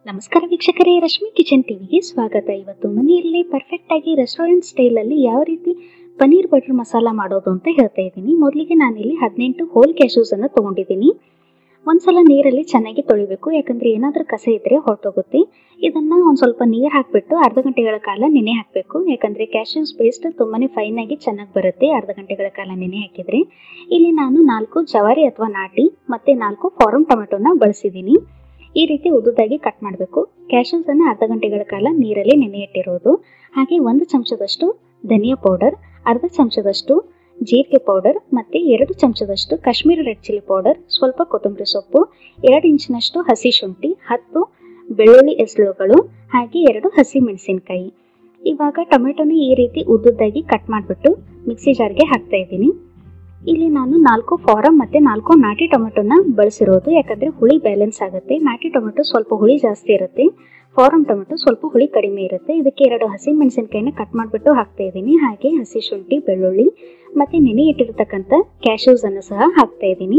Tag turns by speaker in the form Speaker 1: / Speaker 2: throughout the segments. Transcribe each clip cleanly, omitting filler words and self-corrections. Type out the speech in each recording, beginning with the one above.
Speaker 1: ನಮಸ್ಕಾರ ವೀಕ್ಷಕರೇ, ರಶ್ಮಿ ಕಿಚನ್ ಟಿವಿಗೆ ಸ್ವಾಗತ. ಇವತ್ತು ಮನೆಯಲ್ಲಿ ಪರ್ಫೆಕ್ಟ್ ಆಗಿ ರೆಸ್ಟೋರೆಂಟ್ ಸ್ಟೈಲಲ್ಲಿ ಯಾವ ರೀತಿ ಪನ್ನೀರ್ ಬಟರ್ ಮಸಾಲ ಮಾಡೋದು ಅಂತ ಹೇಳ್ತಾ ಇದ್ದೀನಿ. ಮೊದಲಿಗೆ ನಾನಿಲ್ಲಿ 18 ಹೋಲ್ ಕ್ಯಾಶ್ಯೂಸ್ ಅನ್ನು ತೊಗೊಂಡಿದ್ದೀನಿ. ಒಂದ್ಸಲ ನೀರಲ್ಲಿ ಚೆನ್ನಾಗಿ ತೊಳಿಬೇಕು, ಯಾಕಂದರೆ ಏನಾದರೂ ಕಸ ಇದ್ದರೆ ಹೊರಟೋಗುತ್ತೆ. ಇದನ್ನು ಒಂದು ಸ್ವಲ್ಪ ನೀರು ಹಾಕಿಬಿಟ್ಟು ಅರ್ಧ ಗಂಟೆಗಳ ಕಾಲ ನೆನೆ ಹಾಕಬೇಕು, ಯಾಕಂದರೆ ಕ್ಯಾಶ್ಯೂಸ್ ಪೇಸ್ಟ್ ತುಂಬಾ ಫೈನಾಗಿ ಚೆನ್ನಾಗಿ ಬರುತ್ತೆ ಅರ್ಧ ಗಂಟೆಗಳ ಕಾಲ ನೆನೆ ಹಾಕಿದರೆ. ಇಲ್ಲಿ ನಾನು 4 ಜವಾರಿ ಅಥವಾ ನಾಟಿ ಮತ್ತು 4 ಫಾರಂ ಟೊಮೆಟೊನ ಬಳಸಿದ್ದೀನಿ. ಈ ರೀತಿ ಉದ್ದುದಾಗಿ ಕಟ್ ಮಾಡಬೇಕು. ಕ್ಯಾಶ್ಯೂಸನ್ನು ಅರ್ಧ ಗಂಟೆಗಳ ಕಾಲ ನೀರಲ್ಲಿ ನೆನೆ ಇಟ್ಟಿರೋದು. ಹಾಗೆ 1 ಚಮಚದಷ್ಟು ಧನಿಯಾ ಪೌಡರ್, ಅರ್ಧ ಚಮಚದಷ್ಟು ಜೀರಿಗೆ ಪೌಡರ್ ಮತ್ತು 2 ಚಮಚದಷ್ಟು ಕಾಶ್ಮೀರಿ ರೆಡ್ ಚಿಲ್ಲಿ ಪೌಡರ್, ಸ್ವಲ್ಪ ಕೊತ್ತಂಬರಿ ಸೊಪ್ಪು, 2 ಇಂಚಿನಷ್ಟು ಹಸಿ ಶುಂಠಿ, 10 ಬೆಳ್ಳುಳ್ಳಿ ಎಸಳುಗಳು, ಹಾಗೆ 2 ಹಸಿ ಮೆಣಸಿನಕಾಯಿ. ಇವಾಗ ಟೊಮೆಟೊನ ಈ ರೀತಿ ಉದ್ದುದಾಗಿ ಕಟ್ ಮಾಡಿಬಿಟ್ಟು ಮಿಕ್ಸಿ ಜಾರ್ಗೆ ಹಾಕ್ತಾ ಇದ್ದೀನಿ. ಇಲ್ಲಿ ನಾನು 4 ಫಾರಂ ಮತ್ತು 4 ನಾಟಿ ಟೊಮೆಟೊನ ಬಳಸಿರೋದು, ಯಾಕಂದರೆ ಹುಳಿ ಬ್ಯಾಲೆನ್ಸ್ ಆಗುತ್ತೆ. ನಾಟಿ ಟೊಮೆಟೊ ಸ್ವಲ್ಪ ಹುಳಿ ಜಾಸ್ತಿ ಇರುತ್ತೆ, ಫಾರಂ ಟೊಮೆಟೊ ಸ್ವಲ್ಪ ಹುಳಿ ಕಡಿಮೆ ಇರುತ್ತೆ. ಇದಕ್ಕೆ 2 ಹಸಿ ಮೆಣಸಿನಕಾಯಿನ ಕಟ್ ಮಾಡಿಬಿಟ್ಟು ಹಾಕ್ತಾ ಇದ್ದೀನಿ. ಹಾಗೆ ಹಸಿ ಶುಂಠಿ, ಬೆಳ್ಳುಳ್ಳಿ ಮತ್ತು ನೆನೆ ಇಟ್ಟಿರ್ತಕ್ಕಂಥ ಕ್ಯಾಶ್ಯೂಸನ್ನು ಸಹ ಹಾಕ್ತಾ ಇದ್ದೀನಿ.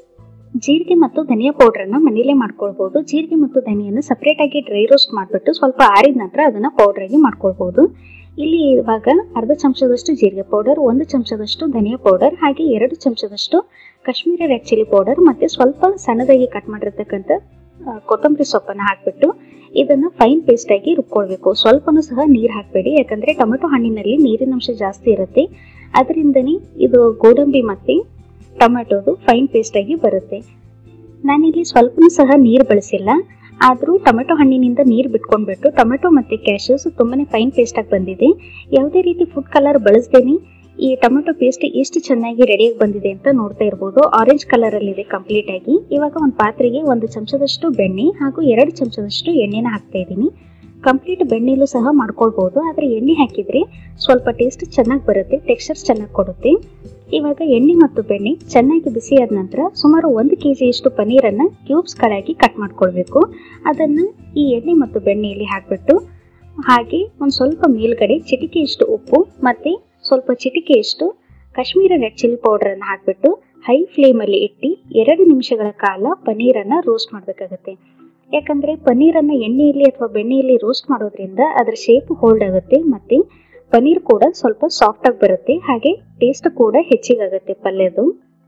Speaker 1: ಜೀರಿಗೆ ಮತ್ತು ಧನಿಯಾ ಪೌಡ್ರನ್ನು ಮನೆಯಲ್ಲೇ ಮಾಡ್ಕೊಳ್ಬೋದು. ಜೀರಿಗೆ ಮತ್ತು ಧನಿಯನ್ನು ಸಪ್ರೇಟಾಗಿ ಡ್ರೈ ರೋಸ್ಟ್ ಮಾಡಿಬಿಟ್ಟು ಸ್ವಲ್ಪ ಆರಿದ ನಂತರ ಅದನ್ನು ಪೌಡ್ರಾಗಿ ಮಾಡ್ಕೊಳ್ಬೋದು. ಇಲ್ಲಿ ಇವಾಗ ಅರ್ಧ ಚಮಚದಷ್ಟು ಜೀರಿಗೆ ಪೌಡರ್, 1 ಚಮಚದಷ್ಟು ಧನಿಯಾ ಪೌಡರ್, ಹಾಗೆ 2 ಚಮಚದಷ್ಟು ಕಾಶ್ಮೀರಿ ರೆಡ್ ಚಿಲ್ಲಿ ಪೌಡರ್ ಮತ್ತು ಸ್ವಲ್ಪ ಸಣ್ಣದಾಗಿ ಕಟ್ ಮಾಡಿರ್ತಕ್ಕಂಥ ಕೊತ್ತಂಬರಿ ಸೊಪ್ಪನ್ನು ಹಾಕಿಬಿಟ್ಟು ಇದನ್ನು ಫೈನ್ ಪೇಸ್ಟಾಗಿ ರುಬ್ಕೊಳ್ಬೇಕು. ಸ್ವಲ್ಪನೂ ಸಹ ನೀರು ಹಾಕಬೇಡಿ, ಯಾಕಂದರೆ ಟೊಮೆಟೊ ಹಣ್ಣಿನಲ್ಲಿ ನೀರಿನಂಶ ಜಾಸ್ತಿ ಇರುತ್ತೆ. ಅದರಿಂದನೇ ಇದು ಗೋಡಂಬಿ ಮತ್ತು ಟೊಮೆಟೊದು ಫೈನ್ ಪೇಸ್ಟಾಗಿ ಬರುತ್ತೆ. ನಾನಿಲ್ಲಿ ಸ್ವಲ್ಪನೂ ಸಹ ನೀರು ಬಳಸಿಲ್ಲ, ಆದರೂ ಟೊಮೆಟೊ ಹಣ್ಣಿನಿಂದ ನೀರು ಬಿಟ್ಕೊಂಡ್ಬಿಟ್ಟು ಟೊಮೆಟೊ ಮತ್ತು ಕ್ಯಾಶ್ಯೂಸ್ ತುಂಬಾ ಫೈನ್ ಪೇಸ್ಟಾಗಿ ಬಂದಿದೆ. ಯಾವುದೇ ರೀತಿ ಫುಡ್ ಕಲರ್ ಬಳಸ್ದೇನೆ ಈ ಟೊಮೆಟೊ ಪೇಸ್ಟ್ ಎಷ್ಟು ಚೆನ್ನಾಗಿ ರೆಡಿಯಾಗಿ ಬಂದಿದೆ ಅಂತ ನೋಡ್ತಾ ಇರ್ಬೋದು. ಆರೆಂಜ್ ಕಲರಲ್ಲಿದೆ ಕಂಪ್ಲೀಟಾಗಿ. ಇವಾಗ ಒಂದು ಪಾತ್ರೆಗೆ 1 ಚಮಚದಷ್ಟು ಬೆಣ್ಣೆ ಹಾಗೂ 2 ಚಮಚದಷ್ಟು ಎಣ್ಣೆನ ಹಾಕ್ತಾ ಇದ್ದೀನಿ. ಕಂಪ್ಲೀಟ್ ಬೆಣ್ಣೆಲೂ ಸಹ ಮಾಡ್ಕೊಳ್ಬೋದು, ಆದರೆ ಎಣ್ಣೆ ಹಾಕಿದರೆ ಸ್ವಲ್ಪ ಟೇಸ್ಟ್ ಚೆನ್ನಾಗಿ ಬರುತ್ತೆ, ಟೆಕ್ಸ್ಚರ್ ಚೆನ್ನಾಗಿ ಕೊಡುತ್ತೆ. ಇವಾಗ ಎಣ್ಣೆ ಮತ್ತು ಬೆಣ್ಣೆ ಚೆನ್ನಾಗಿ ಬಿಸಿಯಾದ ನಂತರ ಸುಮಾರು 1 kg ಪನ್ನೀರನ್ನು ಕ್ಯೂಬ್ಸ್ಗಳಾಗಿ ಕಟ್ ಮಾಡ್ಕೊಳ್ಬೇಕು. ಅದನ್ನು ಈ ಎಣ್ಣೆ ಮತ್ತು ಬೆಣ್ಣೆಯಲ್ಲಿ ಹಾಕಿಬಿಟ್ಟು ಹಾಗೆ ಒಂದು ಸ್ವಲ್ಪ ಮೇಲ್ಗಡೆ ಚಿಟಿಕೆಯಷ್ಟು ಉಪ್ಪು ಮತ್ತು ಸ್ವಲ್ಪ ಚಿಟಿಕೆಯಷ್ಟು ಕಾಶ್ಮೀರಿ ರೆಡ್ ಚಿಲ್ಲಿ ಪೌಡರನ್ನು ಹಾಕಿಬಿಟ್ಟು ಹೈ ಫ್ಲೇಮಲ್ಲಿ ಇಟ್ಟು 2 ನಿಮಿಷಗಳ ಕಾಲ ಪನ್ನೀರನ್ನು ರೋಸ್ಟ್ ಮಾಡಬೇಕಾಗುತ್ತೆ. ಯಾಕಂದರೆ ಪನ್ನೀರನ್ನು ಎಣ್ಣೆಯಲ್ಲಿ ಅಥವಾ ಬೆಣ್ಣೆಯಲ್ಲಿ ರೋಸ್ಟ್ ಮಾಡೋದ್ರಿಂದ ಅದರ ಶೇಪ್ ಹೋಲ್ಡ್ ಆಗುತ್ತೆ ಮತ್ತು ಪನ್ನೀರ್ ಕೂಡ ಸ್ವಲ್ಪ ಸಾಫ್ಟಾಗಿ ಬರುತ್ತೆ, ಹಾಗೆ ಟೇಸ್ಟ್ ಕೂಡ ಹೆಚ್ಚಿಗಾಗುತ್ತೆ ಪಲ್ಯದು.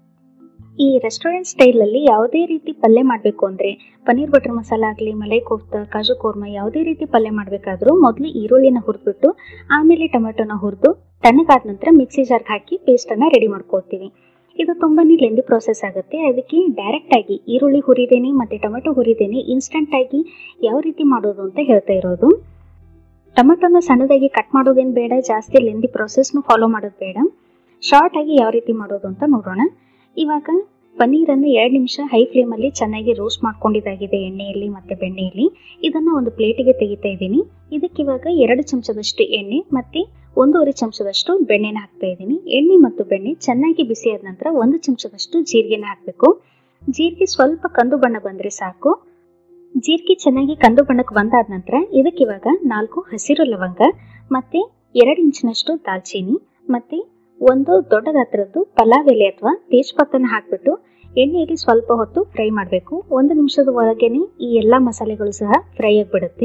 Speaker 1: ಈ ರೆಸ್ಟೋರೆಂಟ್ ಸ್ಟೈಲಲ್ಲಿ ಯಾವುದೇ ರೀತಿ ಪಲ್ಯ ಮಾಡಬೇಕು ಅಂದರೆ ಪನ್ನೀರ್ ಬಟರ್ ಮಸಾಲ ಆಗಲಿ, ಮಲೈ ಕೋಫ್ತಾ, ಕಾಜು ಕೋರ್ಮಾ ಯಾವುದೇ ರೀತಿ ಪಲ್ಯ ಮಾಡಬೇಕಾದ್ರೂ ಮೊದಲು ಈರುಳ್ಳಿನ ಹುರಿದ್ಬಿಟ್ಟು ಆಮೇಲೆ ಟೊಮೆಟೊನ ಹುರಿದು ತಣ್ಣಗಾದ ನಂತರ ಮಿಕ್ಸಿ ಜಾರ್ಗೆ ಹಾಕಿ ಪೇಸ್ಟನ್ನು ರೆಡಿ ಮಾಡ್ಕೊಳ್ತೀವಿ. ಇದು ತುಂಬಾ ಲೆಂದಿ ಪ್ರೋಸೆಸ್ ಆಗುತ್ತೆ. ಅದಕ್ಕೆ ಡೈರೆಕ್ಟಾಗಿ ಈರುಳ್ಳಿ ಹುರಿದೇನೆ ಮತ್ತು ಟೊಮೆಟೊ ಹುರಿದೇನೆ ಇನ್ಸ್ಟಂಟಾಗಿ ಯಾವ ರೀತಿ ಮಾಡೋದು ಅಂತ ಹೇಳ್ತಾ ಇರೋದು. ಟೊಮೆಟೊನ ಸಣ್ಣದಾಗಿ ಕಟ್ ಮಾಡೋದೇನು ಬೇಡ, ಜಾಸ್ತಿ ಲೆಂದಿ ಪ್ರೋಸೆಸ್ನು ಫಾಲೋ ಮಾಡೋದು ಬೇಡ. ಶಾರ್ಟಾಗಿ ಯಾವ ರೀತಿ ಮಾಡೋದು ಅಂತ ನೋಡೋಣ. ಇವಾಗ ಪನ್ನೀರನ್ನು 2 ನಿಮಿಷ ಹೈ ಫ್ಲೇಮಲ್ಲಿ ಚೆನ್ನಾಗಿ ರೋಸ್ಟ್ ಮಾಡ್ಕೊಂಡಿದ್ದಾಗಿದೆ ಎಣ್ಣೆಯಲ್ಲಿ ಮತ್ತು ಬೆಣ್ಣೆಯಲ್ಲಿ. ಇದನ್ನು ಒಂದು ಪ್ಲೇಟಿಗೆ ತೆಗಿತಾ ಇದ್ದೀನಿ. ಇದಕ್ಕಿವಾಗ 2 ಚಮಚದಷ್ಟು ಎಣ್ಣೆ ಮತ್ತು 1.5 ಚಮಚದಷ್ಟು ಬೆಣ್ಣೆನ ಹಾಕ್ತಾ ಇದ್ದೀನಿ. ಎಣ್ಣೆ ಮತ್ತು ಬೆಣ್ಣೆ ಚೆನ್ನಾಗಿ ಬಿಸಿಯಾದ ನಂತರ 1 ಚಮಚದಷ್ಟು ಜೀರಿಗೆನ ಹಾಕಬೇಕು. ಜೀರಿಗೆ ಸ್ವಲ್ಪ ಕಂದು ಬಣ್ಣ ಬಂದರೆ ಸಾಕು. ಜೀರಿಗೆ ಚೆನ್ನಾಗಿ ಕಂದು ಬಣ್ಣಕ್ಕೆ ಬಂದಾದ ನಂತರ ಇದಕ್ಕಿವಾಗ 4 ಹಸಿರು ಲವಂಗ ಮತ್ತು 2 ಇಂಚಿನಷ್ಟು ದಾಲ್ಚೀನಿ ಮತ್ತು 1 ದೊಡ್ಡ ಗಾತ್ರದ್ದು ಪಲಾವ್ ಎಲೆ ಅಥವಾ ತೇಜ್ಪತ್ತನ್ನು ಹಾಕಿಬಿಟ್ಟು ಎಣ್ಣೆಯಲ್ಲಿ ಸ್ವಲ್ಪ ಹೊತ್ತು ಫ್ರೈ ಮಾಡಬೇಕು. 1 ನಿಮಿಷದ ಒಳಗೇನೆ ಈ ಎಲ್ಲ ಮಸಾಲೆಗಳು ಸಹ ಫ್ರೈ ಆಗಿಬಿಡುತ್ತೆ.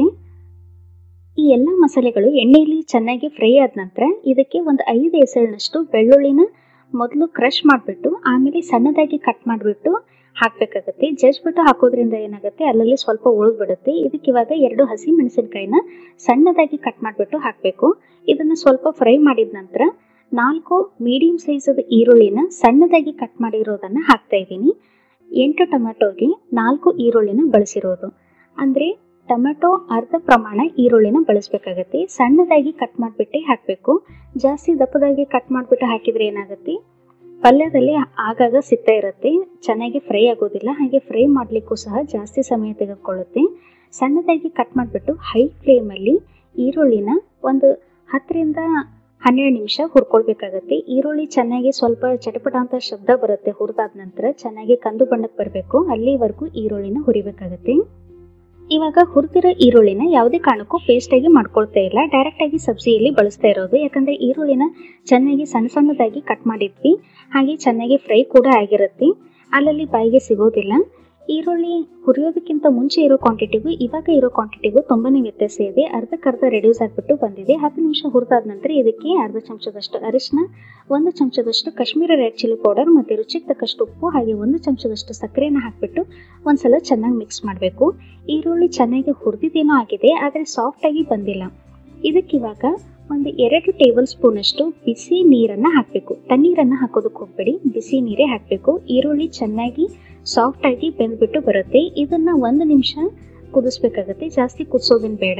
Speaker 1: ಈ ಎಲ್ಲ ಮಸಾಲೆಗಳು ಎಣ್ಣೆಯಲ್ಲಿ ಚೆನ್ನಾಗಿ ಫ್ರೈ ಆದ ನಂತರ ಇದಕ್ಕೆ ಒಂದು 5 ಎಸಳಿನಷ್ಟು ಬೆಳ್ಳುಳ್ಳಿನ ಮೊದಲು ಕ್ರಷ್ ಮಾಡಿಬಿಟ್ಟು ಆಮೇಲೆ ಸಣ್ಣದಾಗಿ ಕಟ್ ಮಾಡಿಬಿಟ್ಟು ಹಾಕಬೇಕಾಗುತ್ತೆ. ಜಜ್ಬಿಟ್ಟು ಹಾಕೋದ್ರಿಂದ ಏನಾಗುತ್ತೆ, ಅಲ್ಲಲ್ಲಿ ಸ್ವಲ್ಪ ಉಳಿದ್ಬಿಡುತ್ತೆ. ಇದಕ್ಕಿವಾಗ 2 ಹಸಿ ಮೆಣಸಿನಕಾಯಿನ ಸಣ್ಣದಾಗಿ ಕಟ್ ಮಾಡಿಬಿಟ್ಟು ಹಾಕಬೇಕು. ಇದನ್ನು ಸ್ವಲ್ಪ ಫ್ರೈ ಮಾಡಿದ ನಂತರ 4 ಮೀಡಿಯಂ ಸೈಜದ ಈರುಳ್ಳಿನ ಸಣ್ಣದಾಗಿ ಕಟ್ ಮಾಡಿರೋದನ್ನು ಹಾಕ್ತಾ ಇದ್ದೀನಿ. 8 ಟೊಮೆಟೊಗೆ 4 ಈರುಳ್ಳಿನ ಬಳಸಿರೋದು, ಅಂದರೆ ಟೊಮೆಟೊ ಅರ್ಧ ಪ್ರಮಾಣ ಈರುಳ್ಳಿನ ಬಳಸಬೇಕಾಗತ್ತೆ. ಸಣ್ಣದಾಗಿ ಕಟ್ ಮಾಡಿಬಿಟ್ಟೆ ಹಾಕಬೇಕು. ಜಾಸ್ತಿ ದಪ್ಪದಾಗಿ ಕಟ್ ಮಾಡಿಬಿಟ್ಟು ಹಾಕಿದರೆ ಏನಾಗುತ್ತೆ, ಪಲ್ಯದಲ್ಲಿ ಆಗಾಗ ಸಿಗ್ತಾ ಇರುತ್ತೆ, ಚೆನ್ನಾಗಿ ಫ್ರೈ ಆಗೋದಿಲ್ಲ. ಹಾಗೆ ಫ್ರೈ ಮಾಡಲಿಕ್ಕೂ ಸಹ ಜಾಸ್ತಿ ಸಮಯ ತೆಗೆದುಕೊಳ್ಳುತ್ತೆ. ಸಣ್ಣದಾಗಿ ಕಟ್ ಮಾಡಿಬಿಟ್ಟು ಹೈ ಫ್ಲೇಮಲ್ಲಿ ಈರುಳ್ಳಿನ ಒಂದು 10ರಿಂದ 12 ನಿಮಿಷ ಹುರ್ಕೊಳ್ಬೇಕಾಗತ್ತೆ. ಈರುಳ್ಳಿ ಚೆನ್ನಾಗಿ ಸ್ವಲ್ಪ ಚಟಪಟ ಅಂತ ಶಬ್ದ ಬರುತ್ತೆ ಹುರಿದಾದ ನಂತರ, ಚೆನ್ನಾಗಿ ಕಂದು ಬಣ್ಣಕ್ಕೆ ಬರಬೇಕು, ಅಲ್ಲಿವರೆಗೂ ಈರುಳ್ಳಿನ ಹುರಿಬೇಕಾಗತ್ತೆ. ಇವಾಗ ಹುರಿದಿರೋ ಈರುಳ್ಳಿನ ಯಾವುದೇ ಕಾರಣಕ್ಕೂ ಪೇಸ್ಟಾಗಿ ಮಾಡ್ಕೊಳ್ತಾ ಇಲ್ಲ, ಡೈರೆಕ್ಟಾಗಿ ಸಬ್ಜಿಯಲ್ಲಿ ಬಳಸ್ತಾ ಇರೋದು. ಯಾಕಂದರೆ ಈರುಳ್ಳಿನ ಚೆನ್ನಾಗಿ ಸಣ್ಣ ಸಣ್ಣದಾಗಿ ಕಟ್ ಮಾಡಿದ್ವಿ, ಹಾಗೆ ಚೆನ್ನಾಗಿ ಫ್ರೈ ಕೂಡ ಆಗಿರುತ್ತೆ, ಅಲ್ಲಲ್ಲಿ ಬಾಯಿಗೆ ಸಿಗೋದಿಲ್ಲ. ಈರುಳ್ಳಿ ಹುರಿಯೋದಕ್ಕಿಂತ ಮುಂಚೆ ಇರೋ ಕ್ವಾಂಟಿಟಿಗೂ ಇವಾಗ ಇರೋ ಕ್ವಾಂಟಿಟಿಗೂ ತುಂಬಾ ವ್ಯತ್ಯಾಸ ಇದೆ. ಅರ್ಧಕ್ಕರ್ಧ ರೆಡ್ಯೂಸ್ ಆಗಿಬಿಟ್ಟು ಬಂದಿದೆ. 10 ನಿಮಿಷ ಹುರಿದಾದ ನಂತರ ಇದಕ್ಕೆ ಅರ್ಧ ಚಮಚದಷ್ಟು ಅರಿಶಿನ, 1 ಚಮಚದಷ್ಟು ಕಾಶ್ಮೀರಿ ರೆಡ್ ಚಿಲ್ಲಿ ಪೌಡರ್ ಮತ್ತು ರುಚಿಗೆ ತಕ್ಕಷ್ಟು ಉಪ್ಪು ಹಾಗೆ 1 ಚಮಚದಷ್ಟು ಸಕ್ಕರೆಯನ್ನು ಹಾಕಿಬಿಟ್ಟು ಒಂದ್ಸಲ ಚೆನ್ನಾಗಿ ಮಿಕ್ಸ್ ಮಾಡಬೇಕು. ಈರುಳ್ಳಿ ಚೆನ್ನಾಗಿ ಹುರಿದಿದ್ದೇನೋ ಆಗಿದೆ, ಆದರೆ ಸಾಫ್ಟಾಗಿ ಬಂದಿಲ್ಲ. ಇದಕ್ಕಿವಾಗ ಒಂದು 2 ಟೇಬಲ್ ಸ್ಪೂನಷ್ಟು ಬಿಸಿ ನೀರನ್ನು ಹಾಕಬೇಕು. ತಣ್ಣೀರನ್ನು ಹಾಕೋದಕ್ಕೆ ಹೋಗಬೇಡಿ, ಬಿಸಿ ನೀರೇ ಹಾಕಬೇಕು. ಈರುಳ್ಳಿ ಚೆನ್ನಾಗಿ ಸಾಫ್ಟಾಗಿ ಬೆಂದ್ಬಿಟ್ಟು ಬರುತ್ತೆ. ಇದನ್ನು 1 ನಿಮಿಷ ಕುದಿಸ್ಬೇಕಾಗತ್ತೆ, ಜಾಸ್ತಿ ಕುದಿಸೋದೇನು ಬೇಡ.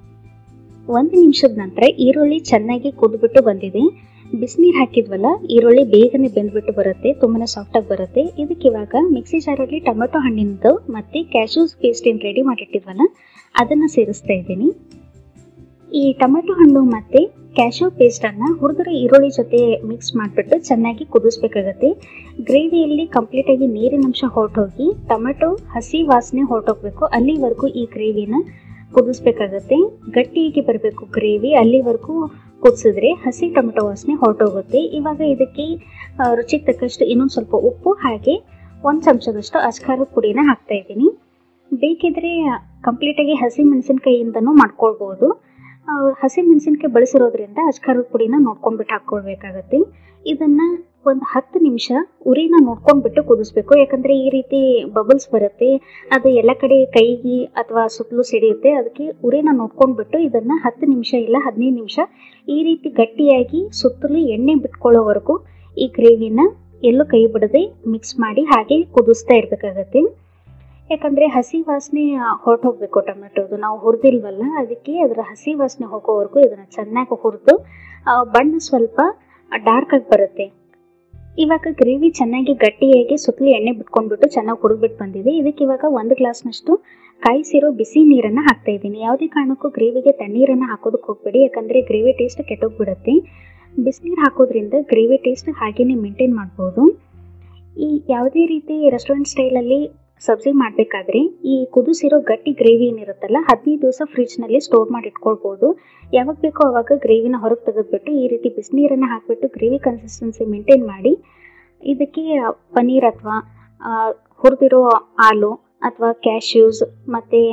Speaker 1: 1 ನಿಮಿಷದ ನಂತರ ಈರುಳ್ಳಿ ಚೆನ್ನಾಗಿ ಕುದ್ಬಿಟ್ಟು ಬಂದಿದೆ. ಬಿಸಿನೀರು ಹಾಕಿದ್ವಲ್ಲ, ಈರುಳ್ಳಿ ಬೇಗನೆ ಬೆಂದ್ಬಿಟ್ಟು ಬರುತ್ತೆ, ತುಂಬಾ ಸಾಫ್ಟಾಗಿ ಬರುತ್ತೆ. ಇದಕ್ಕೆ ಇವಾಗ ಮಿಕ್ಸಿ ಜಾರಲ್ಲಿ ಟೊಮೆಟೊ ಹಣ್ಣಿಂದು ಮತ್ತು ಕ್ಯಾಶ್ಯೂಸ್ ಪೇಸ್ಟ್ ಏನು ರೆಡಿ ಮಾಡಿಟ್ಟಿದ್ವಲ್ಲ ಅದನ್ನು ಸೇರಿಸ್ತಾ ಇದ್ದೀನಿ. ಈ ಟೊಮೆಟೊ ಹಣ್ಣು ಮತ್ತು ಕ್ಯಾಶ್ಯೂ ಪೇಸ್ಟನ್ನು ಹುರಿದಿರೋ ಈರುಳ್ಳಿ ಜೊತೆ ಮಿಕ್ಸ್ ಮಾಡಿಬಿಟ್ಟು ಚೆನ್ನಾಗಿ ಕುದಿಸ್ಬೇಕಾಗತ್ತೆ. ಗ್ರೇವಿಯಲ್ಲಿ ಕಂಪ್ಲೀಟಾಗಿ ನೀರಿನಂಶ ಹೊರಟೋಗಿ ಟೊಮೆಟೊ ಹಸಿ ವಾಸನೆ ಹೊರಟೋಗ್ಬೇಕು, ಅಲ್ಲಿವರೆಗೂ ಈ ಗ್ರೇವಿನ ಕುದಿಸ್ಬೇಕಾಗತ್ತೆ. ಗಟ್ಟಿಯಾಗಿ ಬರಬೇಕು ಗ್ರೇವಿ, ಅಲ್ಲಿವರೆಗೂ ಕುದಿಸಿದ್ರೆ ಹಸಿ ಟೊಮೆಟೊ ವಾಸನೆ ಹೊರಟೋಗುತ್ತೆ. ಇವಾಗ ಇದಕ್ಕೆ ರುಚಿಗೆ ತಕ್ಕಷ್ಟು ಇನ್ನೊಂದು ಸ್ವಲ್ಪ ಉಪ್ಪು ಹಾಗೆ 1 ಚಮಚದಷ್ಟು ಅಚ್ಕಾರದ ಪುಡಿನ ಹಾಕ್ತಾ ಇದ್ದೀನಿ. ಬೇಕಿದ್ರೆ ಕಂಪ್ಲೀಟಾಗಿ ಹಸಿ ಮೆಣಸಿನ್ಕಾಯಿಯಿಂದನೂ ಮಾಡ್ಕೊಳ್ಬೋದು. ಹಸಿ ಮೆಣಸಿನ್ಕಾಯಿ ಬಳಸಿರೋದ್ರಿಂದ ಅಚ್ಕಾರದ ಪುಡಿನ ನೋಡ್ಕೊಂಡ್ಬಿಟ್ಟು ಹಾಕ್ಕೊಳ್ಬೇಕಾಗತ್ತೆ. ಇದನ್ನು ಒಂದು 10 ನಿಮಿಷ ಉರಿನ ನೋಡ್ಕೊಂಡ್ಬಿಟ್ಟು ಕುದಿಸ್ಬೇಕು. ಯಾಕಂದರೆ ಈ ರೀತಿ ಬಬಲ್ಸ್ ಬರುತ್ತೆ, ಅದು ಎಲ್ಲ ಕಡೆ ಕೈಗೆ ಅಥವಾ ಸುತ್ತಲೂ ಸಿಡಿಯುತ್ತೆ. ಅದಕ್ಕೆ ಉರಿನ ನೋಡ್ಕೊಂಡ್ಬಿಟ್ಟು ಇದನ್ನು 10 ನಿಮಿಷ ಇಲ್ಲ 15 ನಿಮಿಷ ಈ ರೀತಿ ಗಟ್ಟಿಯಾಗಿ ಸುತ್ತಲೂ ಎಣ್ಣೆ ಬಿಟ್ಕೊಳ್ಳೋವರೆಗೂ ಈ ಗ್ರೇವಿನ ಎಲ್ಲೂ ಕೈ ಬಿಡದೆ ಮಿಕ್ಸ್ ಮಾಡಿ ಹಾಗೆ ಕುದಿಸ್ತಾ ಇರಬೇಕಾಗತ್ತೆ. ಯಾಕಂದರೆ ಹಸಿ ವಾಸನೆ ಹೊರಟೋಗ್ಬೇಕು ಟೊಮೆಟೊದು, ನಾವು ಹುರಿದಿಲ್ವಲ್ಲ, ಅದಕ್ಕೆ ಅದರ ಹಸಿ ವಾಸನೆ ಹೋಗೋವರೆಗೂ ಇದನ್ನು ಚೆನ್ನಾಗಿ ಹುರಿದು ಬಣ್ಣ ಸ್ವಲ್ಪ ಡಾರ್ಕ್ ಆಗಿ ಬರುತ್ತೆ. ಇವಾಗ ಗ್ರೇವಿ ಚೆನ್ನಾಗಿ ಗಟ್ಟಿಯಾಗಿ ಸುತ್ತಲೂ ಎಣ್ಣೆ ಬಿಟ್ಕೊಂಡ್ಬಿಟ್ಟು ಚೆನ್ನಾಗಿ ಹುರಿದ್ಬಿಟ್ಟು ಬಂದಿದೆ. ಇದಕ್ಕೆ ಇವಾಗ 1 ಗ್ಲಾಸ್ನಷ್ಟು ಕಾಯಿಸಿರೋ ಬಿಸಿ ನೀರನ್ನು ಹಾಕ್ತಾ ಇದ್ದೀನಿ. ಯಾವುದೇ ಕಾರಣಕ್ಕೂ ಗ್ರೇವಿಗೆ ತಣ್ಣೀರನ್ನು ಹಾಕೋದಕ್ಕೆ ಹೋಗಬೇಡಿ, ಯಾಕಂದರೆ ಗ್ರೇವಿ ಟೇಸ್ಟ್ ಕೆಟ್ಟೋಗ್ಬಿಡುತ್ತೆ. ಬಿಸಿನೀರು ಹಾಕೋದ್ರಿಂದ ಗ್ರೇವಿ ಟೇಸ್ಟ್ ಹಾಗೇನೆ ಮೇಂಟೈನ್ ಮಾಡ್ಬೋದು. ಈ ಯಾವುದೇ ರೀತಿ ರೆಸ್ಟೋರೆಂಟ್ ಸ್ಟೈಲಲ್ಲಿ ಸಬ್ಜಿ ಮಾಡಬೇಕಾದ್ರೆ ಈ ಕುದಿಸಿರೋ ಗಟ್ಟಿ ಗ್ರೇವಿ ಏನಿರುತ್ತಲ್ಲ 15 ದಿವಸ ಫ್ರಿಜ್ನಲ್ಲಿ ಸ್ಟೋರ್ ಮಾಡಿ ಇಟ್ಕೊಳ್ಬೋದು. ಯಾವಾಗ ಬೇಕೋ ಆವಾಗ ಗ್ರೇವಿನ ಹೊರಗೆ ತೆಗೆದುಬಿಟ್ಟು ಈ ರೀತಿ ಬಿಸಿನೀರನ್ನು ಹಾಕಿಬಿಟ್ಟು ಗ್ರೇವಿ ಕನ್ಸಿಸ್ಟೆನ್ಸಿ ಮೇಂಟೈನ್ ಮಾಡಿ ಇದಕ್ಕೆ ಪನ್ನೀರ್ ಅಥವಾ ಹುರಿದಿರೋ ಹಾಲು ಅಥವಾ ಕ್ಯಾಶ್ಯೂಸ್ ಮತ್ತು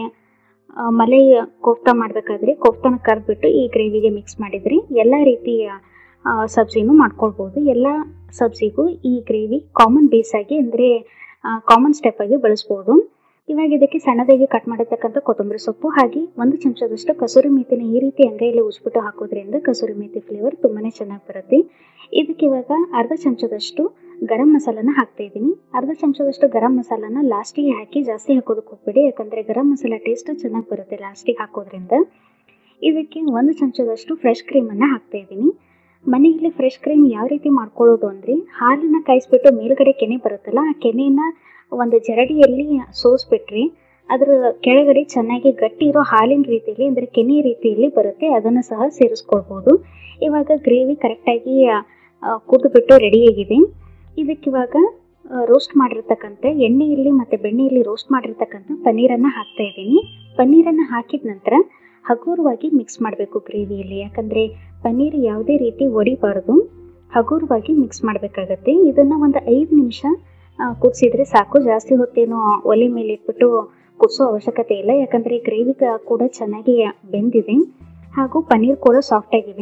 Speaker 1: ಮಲೈ ಕೋಫ್ತಾ ಮಾಡಬೇಕಾದ್ರೆ ಕೋಫ್ತಾನ ಕರೆದ್ಬಿಟ್ಟು ಈ ಗ್ರೇವಿಗೆ ಮಿಕ್ಸ್ ಮಾಡಿದರೆ ಎಲ್ಲ ರೀತಿಯ ಸಬ್ಜಿನೂ ಮಾಡ್ಕೊಳ್ಬೋದು. ಎಲ್ಲ ಸಬ್ಜಿಗೂ ಈ ಗ್ರೇವಿ ಕಾಮನ್ ಬೇಸಾಗಿ ಅಂದರೆ ಕಾಮನ್ ಸ್ಟೆಪ್ ಆಗಿ ಬಳಸ್ಬೋದು. ಇವಾಗ ಇದಕ್ಕೆ ಸಣ್ಣದಾಗಿ ಕಟ್ ಮಾಡಿರ್ತಕ್ಕಂಥ ಕೊತ್ತಂಬರಿ ಸೊಪ್ಪು ಹಾಗೆ 1 ಚಮಚದಷ್ಟು ಕಸೂರಿ ಮೇಥಿನ ಈ ರೀತಿ ಅಂಗೈಯಲ್ಲಿ ಉಜ್ಬಿಟ್ಟು ಹಾಕೋದ್ರಿಂದ ಕಸೂರಿ ಮೇಥಿ ಫ್ಲೇವರ್ ತುಂಬಾ ಚೆನ್ನಾಗಿ ಬರುತ್ತೆ. ಇದಕ್ಕೆ ಇವಾಗ ಅರ್ಧ ಚಮಚದಷ್ಟು ಗರಂ ಮಸಾಲನ ಹಾಕ್ತಾ ಇದ್ದೀನಿ. ಅರ್ಧ ಚಮಚದಷ್ಟು ಗರಂ ಮಸಾಲನ ಲಾಸ್ಟಿಗೆ ಹಾಕಿ, ಜಾಸ್ತಿ ಹಾಕೋದಕ್ಕೆ ಹೋಗ್ಬೇಡಿ, ಯಾಕಂದರೆ ಗರಂ ಮಸಾಲ ಟೇಸ್ಟ್ ಚೆನ್ನಾಗಿ ಬರುತ್ತೆ ಲಾಸ್ಟಿಗೆ ಹಾಕೋದ್ರಿಂದ. ಇದಕ್ಕೆ 1 ಚಮಚದಷ್ಟು ಫ್ರೆಶ್ ಕ್ರೀಮನ್ನು ಹಾಕ್ತಾ ಇದ್ದೀನಿ. ಮನೆಯಲ್ಲಿ ಫ್ರೆಶ್ ಕ್ರೀಮ್ ಯಾವ ರೀತಿ ಮಾಡ್ಕೊಳ್ಳೋದು ಅಂದರೆ, ಹಾಲನ್ನು ಕಾಯಿಸ್ಬಿಟ್ಟು ಮೇಲ್ಗಡೆ ಕೆನೆ ಬರುತ್ತಲ್ಲ, ಆ ಕೆನೆಯನ್ನು ಒಂದು ಜರಡಿಯಲ್ಲಿ ಸೋಸ್ಬಿಟ್ರೆ ಅದರ ಕೆಳಗಡೆ ಚೆನ್ನಾಗಿ ಗಟ್ಟಿ ಇರೋ ಹಾಲಿನ ರೀತಿಯಲ್ಲಿ ಅಂದರೆ ಕೆನೆ ರೀತಿಯಲ್ಲಿ ಬರುತ್ತೆ, ಅದನ್ನು ಸಹ ಸೇರಿಸ್ಕೊಳ್ಬೋದು. ಇವಾಗ ಗ್ರೇವಿ ಕರೆಕ್ಟಾಗಿ ಕುದಿಬಿಟ್ಟು ರೆಡಿಯಾಗಿದೆ. ಇದಕ್ಕಿವಾಗ ರೋಸ್ಟ್ ಮಾಡಿರ್ತಕ್ಕಂಥ ಎಣ್ಣೆಯಲ್ಲಿ ಮತ್ತು ಬೆಣ್ಣೆಯಲ್ಲಿ ರೋಸ್ಟ್ ಮಾಡಿರ್ತಕ್ಕಂಥ ಪನ್ನೀರನ್ನು ಹಾಕ್ತಾ ಇದ್ದೀನಿ. ಪನ್ನೀರನ್ನು ಹಾಕಿದ ನಂತರ ಹಗುರವಾಗಿ ಮಿಕ್ಸ್ ಮಾಡಬೇಕು ಗ್ರೇವಿಯಲ್ಲಿ, ಯಾಕಂದರೆ ಪನ್ನೀರ್ ಯಾವುದೇ ರೀತಿ ಒಡಿಬಾರ್ದು, ಹಗುರವಾಗಿ ಮಿಕ್ಸ್ ಮಾಡಬೇಕಾಗತ್ತೆ. ಇದನ್ನು ಒಂದು 5 ನಿಮಿಷ ಕುದಿಸಿದ್ರೆ ಸಾಕು, ಜಾಸ್ತಿ ಹೊತ್ತೇನು ಒಲೆ ಮೇಲೆ ಇಟ್ಬಿಟ್ಟು ಕುದಿಸೋ ಅವಶ್ಯಕತೆ ಇಲ್ಲ, ಯಾಕಂದರೆ ಗ್ರೇವಿ ಕೂಡ ಚೆನ್ನಾಗಿ ಬೆಂದಿದೆ ಹಾಗೂ ಪನ್ನೀರ್ ಕೂಡ ಸಾಫ್ಟಾಗಿದೆ.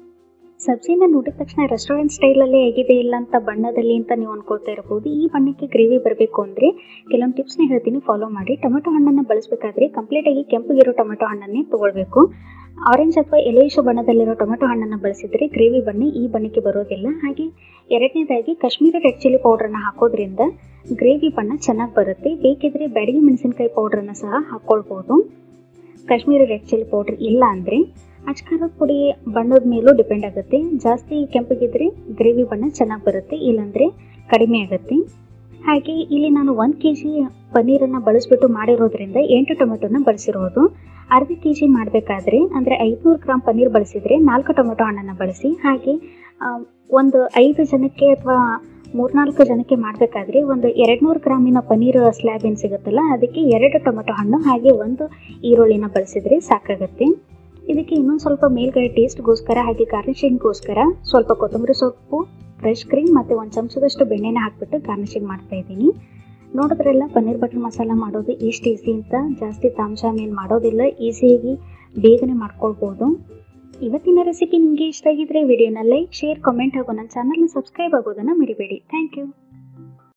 Speaker 1: ಸಬ್ಜಿನ ನೋಡಿದ ತಕ್ಷಣ ರೆಸ್ಟೋರೆಂಟ್ ಸ್ಟೈಲಲ್ಲೇ ಹೇಗಿದೆ ಇಲ್ಲ ಅಂತ ಬಣ್ಣದಲ್ಲಿ ಅಂತ ನೀವು ಅಂದ್ಕೊಳ್ತಾ ಇರ್ಬೋದು. ಈ ಬಣ್ಣಕ್ಕೆ ಗ್ರೇವಿ ಬರಬೇಕು ಅಂದರೆ ಕೆಲವೊಂದು ಟಿಪ್ಸ್ನ ಹೇಳ್ತೀನಿ, ಫಾಲೋ ಮಾಡಿ. ಟೊಮೆಟೊ ಹಣ್ಣನ್ನು ಬಳಸಬೇಕಾದ್ರೆ ಕಂಪ್ಲೀಟಾಗಿ ಕೆಂಪಗಿರೋ ಟೊಮೆಟೊ ಹಣ್ಣನ್ನೇ ತೊಗೊಳ್ಬೇಕು. ಆರೆಂಜ್ ಅಥವಾ ಯೆಲ್ಲೋಯಿಶ್ ಬಣ್ಣದಲ್ಲಿರೋ ಟೊಮೆಟೊ ಹಣ್ಣನ್ನು ಬಳಸಿದರೆ ಗ್ರೇವಿ ಬಣ್ಣ ಈ ಬಣ್ಣಕ್ಕೆ ಬರೋದಿಲ್ಲ. ಹಾಗೆ ಎರಡನೇದಾಗಿ ಕಾಶ್ಮೀರಿ ರೆಡ್ ಚಿಲ್ಲಿ ಪೌಡ್ರನ್ನ ಹಾಕೋದ್ರಿಂದ ಗ್ರೇವಿ ಬಣ್ಣ ಚೆನ್ನಾಗಿ ಬರುತ್ತೆ. ಬೇಕಿದ್ರೆ ಬ್ಯಾಡಗಿ ಮೆಣಸಿನಕಾಯಿ ಪೌಡ್ರನ್ನು ಸಹ ಹಾಕ್ಕೊಳ್ಬೋದು. ಕಾಶ್ಮೀರಿ ರೆಡ್ ಚಿಲ್ಲಿ ಪೌಡ್ರ್ ಇಲ್ಲ ಅಂದರೆ ಅಚ್ಕಾರದ ಪುಡಿ ಬಣ್ಣದ ಮೇಲೂ ಡಿಪೆಂಡ್ ಆಗುತ್ತೆ. ಜಾಸ್ತಿ ಕೆಂಪಗಿದ್ರೆ ಗ್ರೇವಿ ಬಣ್ಣ ಚೆನ್ನಾಗಿ ಬರುತ್ತೆ, ಇಲ್ಲಾಂದರೆ ಕಡಿಮೆ ಆಗುತ್ತೆ. ಹಾಗೆ ಇಲ್ಲಿ ನಾನು 1 kg ಪನ್ನೀರನ್ನು ಬಳಸಿಬಿಟ್ಟು ಮಾಡಿರೋದ್ರಿಂದ 8 ಟೊಮೆಟೊನ ಬಳಸಿರೋದು. ಅರ್ಧ kg ಮಾಡಬೇಕಾದ್ರೆ ಅಂದರೆ 500 ಗ್ರಾಮ್ ಪನ್ನೀರ್ ಬಳಸಿದರೆ 4 ಟೊಮೆಟೊ ಹಣ್ಣನ್ನು ಬಳಸಿ. ಹಾಗೆ ಒಂದು 5 ಜನಕ್ಕೆ ಅಥವಾ 3-4 ಜನಕ್ಕೆ ಮಾಡಬೇಕಾದ್ರೆ ಒಂದು 200 ಗ್ರಾಮಿನ ಪನ್ನೀರ್ ಸ್ಲ್ಯಾಬ್ ಏನು ಸಿಗುತ್ತಲ್ಲ, ಅದಕ್ಕೆ 2 ಟೊಮೆಟೊ ಹಣ್ಣು ಹಾಗೆ 1 ಈರುಳ್ಳಿನ ಬಳಸಿದರೆ ಸಾಕಾಗುತ್ತೆ. ಇದಕ್ಕೆ ಇನ್ನೊಂದು ಸ್ವಲ್ಪ ಮೇಲ್ಗಡೆ ಟೇಸ್ಟ್ಗೋಸ್ಕರ ಹಾಗೆ ಗಾರ್ನಿಷಿಂಗ್ಗೋಸ್ಕರ ಸ್ವಲ್ಪ ಕೊತ್ತಂಬರಿ ಸೊಪ್ಪು, ಫ್ರೆಶ್ ಕ್ರೀಮ್ ಮತ್ತು 1 ಚಮಚದಷ್ಟು ಬೆಣ್ಣೆನ ಹಾಕಿಬಿಟ್ಟು ಗಾರ್ನಿಷಿಂಗ್ ಮಾಡ್ತಾಯಿದ್ದೀನಿ. ನೋಡಿದ್ರೆಲ್ಲ ಪನ್ನೀರ್ ಬಟರ್ ಮಸಾಲ ಮಾಡೋದು ಎಷ್ಟು ಈಸಿ ಅಂತ. ಜಾಸ್ತಿ ತಾಮಸಾಮ್ ಏನು ಮಾಡೋದಿಲ್ಲ, ಈಸಿಯಾಗಿ ಬೇಗನೆ ಮಾಡ್ಕೊಳ್ಬೋದು. ಇವತ್ತಿನ ರೆಸಿಪಿ ನಿಮಗೆ ಇಷ್ಟ ಆಗಿದ್ರೆ ವಿಡಿಯೋನ ಲೈಕ್, ಶೇರ್, ಕಾಮೆಂಟ್ ಹಾಗೂ ನನ್ನ ಚಾನಲ್ನ ಸಬ್ಸ್ಕ್ರೈಬ್ ಆಗೋದನ್ನು ಮರಿಬೇಡಿ. Thank you.